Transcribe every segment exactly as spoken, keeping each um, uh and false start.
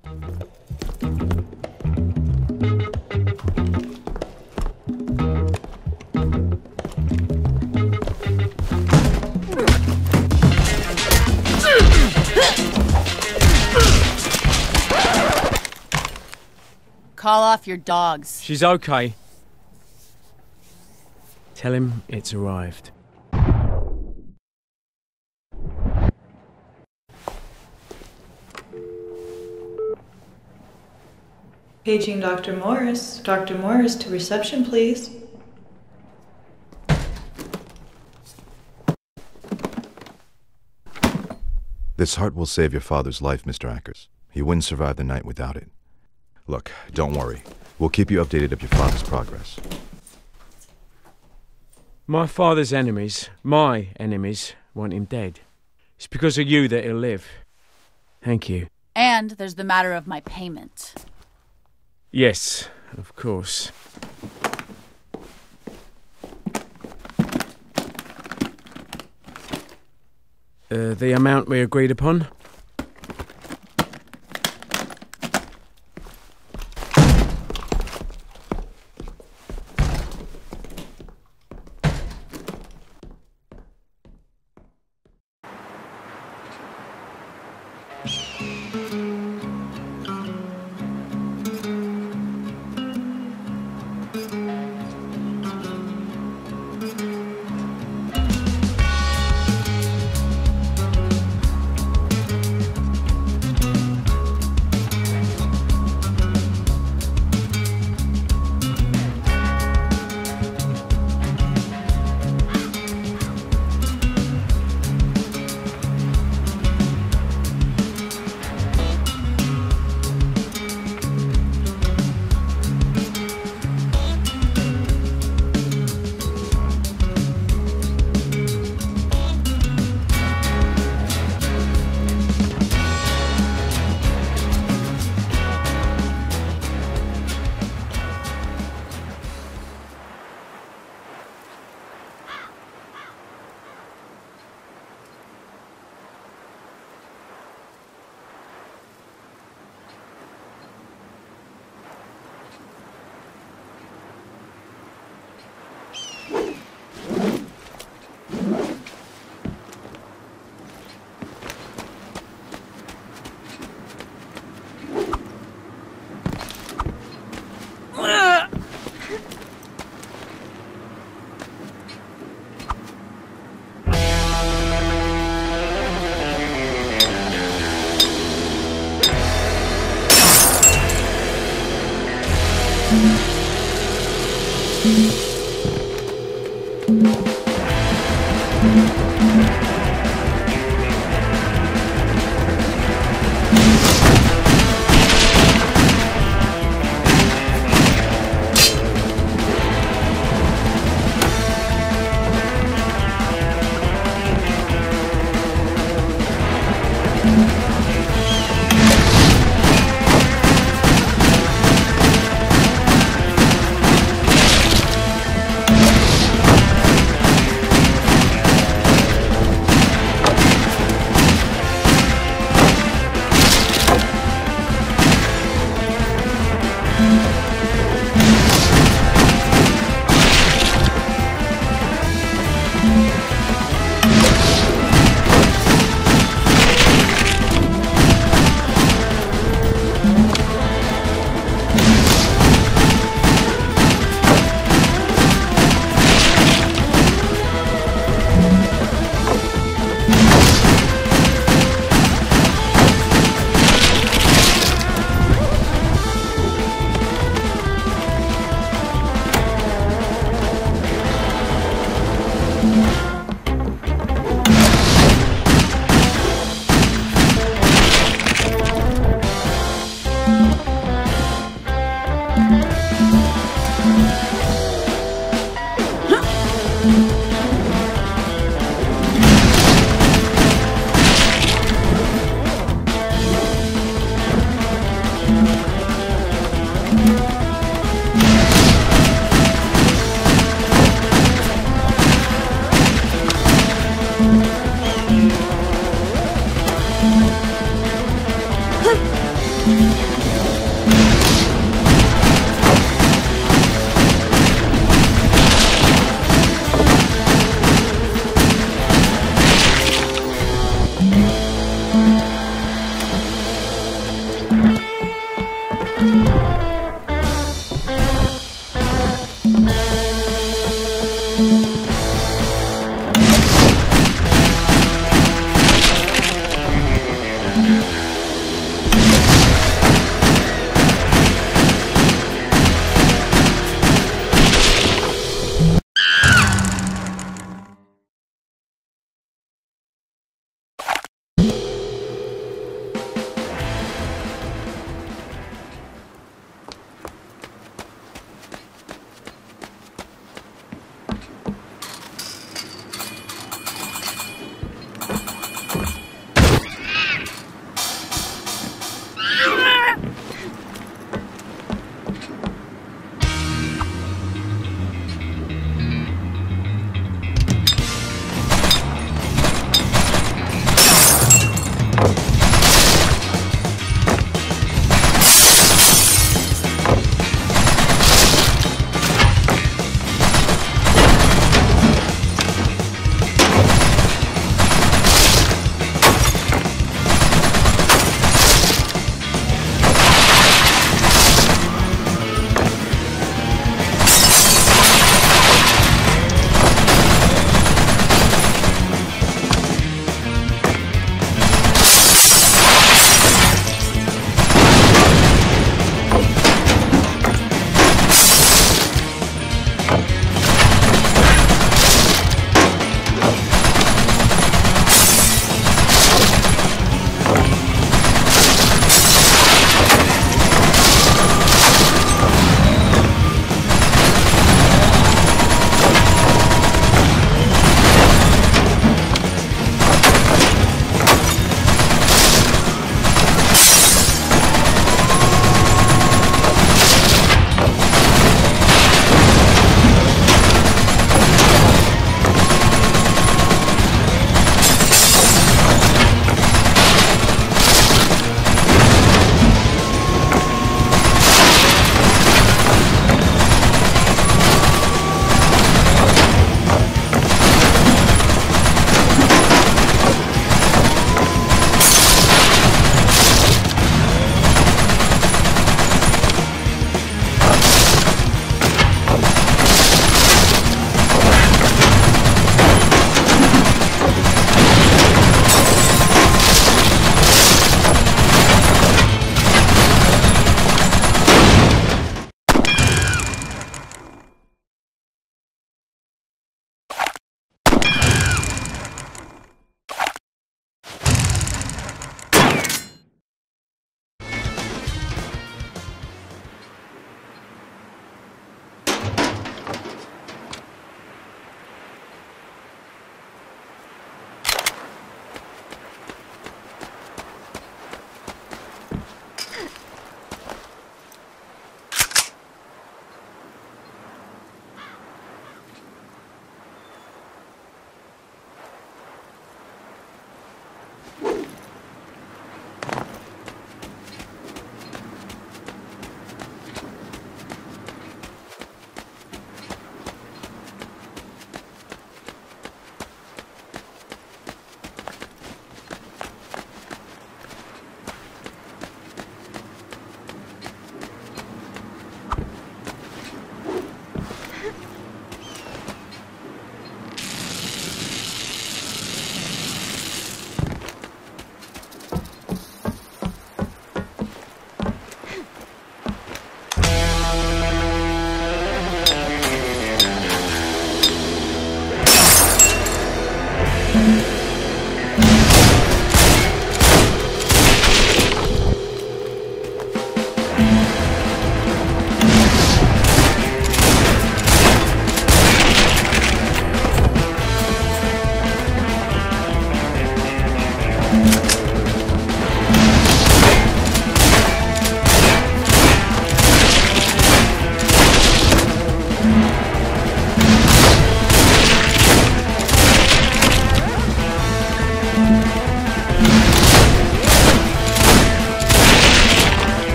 Call off your dogs. She's okay. Tell him it's arrived. Paging Doctor Morris. Doctor Morris to reception, please. This heart will save your father's life, Mister Ackers. He wouldn't survive the night without it. Look, don't worry. We'll keep you updated of your father's progress. My father's enemies, my enemies, want him dead. It's because of you that he'll live. Thank you. And there's the matter of my payment. Yes, of course. Uh, the amount we agreed upon?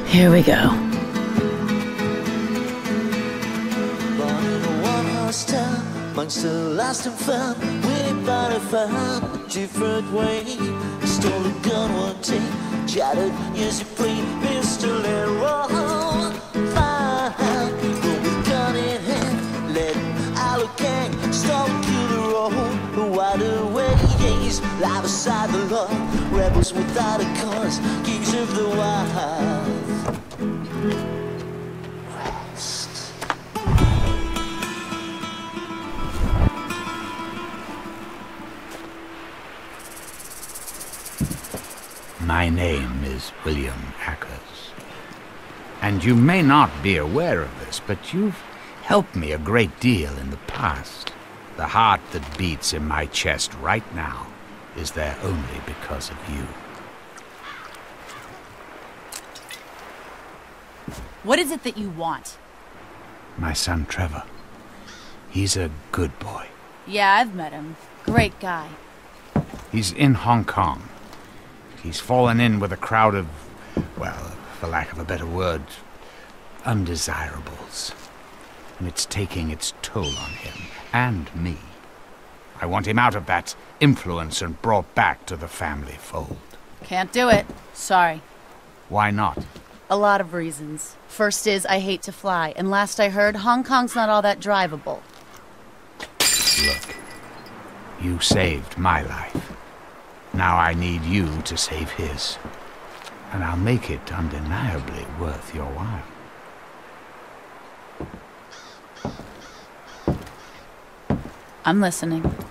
Here we go. Born in a one-horse town, amongst the lost and found, winning by the found a different way. Stole a gun one day, chatted years of play, pistol and roll. Fine, but with gun in hand, let out a gang, stop, kill the road, wide aways, lie beside the law, rebels without a cause, kings of the wild. My name is William Ackers, and you may not be aware of this, but you've helped me a great deal in the past. The heart that beats in my chest right now is there only because of you. What is it that you want? My son Trevor. He's a good boy. Yeah, I've met him. Great guy. He's in Hong Kong. He's fallen in with a crowd of, well, for lack of a better word, undesirables. And it's taking its toll on him, and me. I want him out of that influence and brought back to the family fold. Can't do it. Sorry. Why not? A lot of reasons. First is, I hate to fly, and last I heard, Hong Kong's not all that drivable. Look, you saved my life. Now I need you to save his. And I'll make it undeniably worth your while. I'm listening.